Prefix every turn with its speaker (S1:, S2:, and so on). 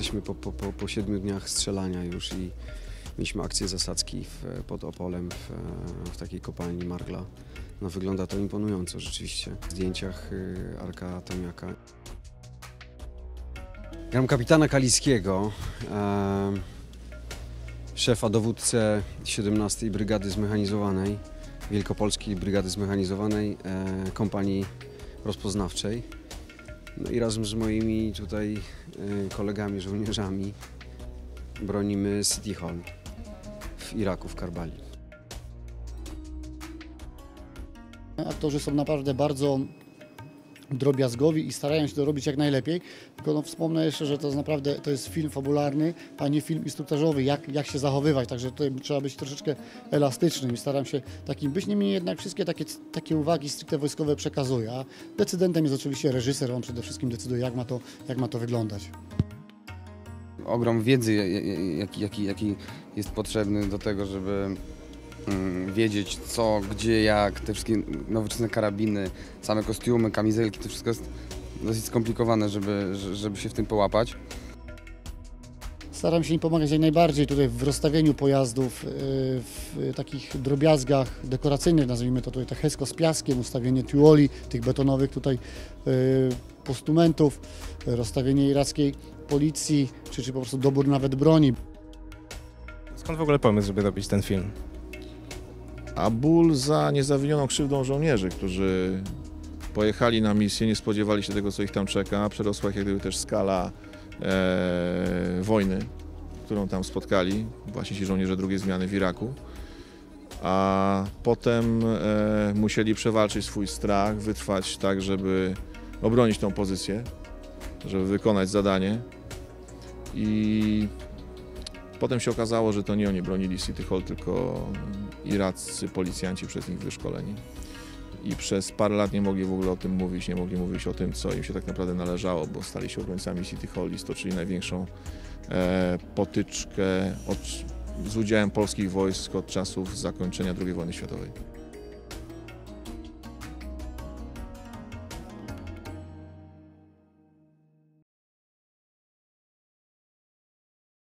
S1: Jesteśmy po 7 dniach strzelania już i mieliśmy akcję zasadzki pod Opolem w takiej kopalni Margla. No, wygląda to imponująco rzeczywiście. W zdjęciach Arka Tomiaka. Gram kapitana Kaliskiego, szefa dowódcę 17 Brygady Zmechanizowanej, Wielkopolskiej Brygady Zmechanizowanej Kompanii Rozpoznawczej. No i razem z moimi tutaj kolegami, żołnierzami bronimy City Hall w Iraku, w Karbali.
S2: Aktorzy są naprawdę bardzo drobiazgowi i starają się to robić jak najlepiej. Tylko no, wspomnę jeszcze, że to naprawdę to jest film fabularny, a nie film instruktażowy, jak się zachowywać. Także tutaj trzeba być troszeczkę elastycznym i staram się takim być. Niemniej jednak wszystkie takie uwagi stricte wojskowe przekazuję. A decydentem jest oczywiście reżyser, on przede wszystkim decyduje, jak ma to wyglądać.
S3: Ogrom wiedzy, jaki jest potrzebny do tego, żeby wiedzieć co, gdzie, jak, te wszystkie nowoczesne karabiny, same kostiumy, kamizelki, to wszystko jest dosyć skomplikowane, żeby się w tym połapać.
S2: Staram się im pomagać jak najbardziej tutaj w rozstawieniu pojazdów, w takich drobiazgach dekoracyjnych, nazwijmy to tutaj techesko z piaskiem, ustawienie tuoli, tych betonowych tutaj postumentów, rozstawienie irackiej policji, czy po prostu dobór nawet broni.
S4: Skąd w ogóle pomysł, żeby robić ten film?
S5: A ból za niezawinioną krzywdą żołnierzy, którzy pojechali na misję, nie spodziewali się tego, co ich tam czeka. Przerosła ich jak gdyby też skala wojny, którą tam spotkali, właśnie ci żołnierze drugiej zmiany w Iraku. A potem musieli przewalczyć swój strach, wytrwać tak, żeby obronić tą pozycję, żeby wykonać zadanie. I potem się okazało, że to nie oni bronili City Hall, tylko iraccy policjanci przez nich wyszkoleni. I przez parę lat nie mogli w ogóle o tym mówić, nie mogli mówić o tym, co im się tak naprawdę należało, bo stali się obrońcami City Hall i stoczyli największą potyczkę z udziałem polskich wojsk od czasów zakończenia II wojny światowej.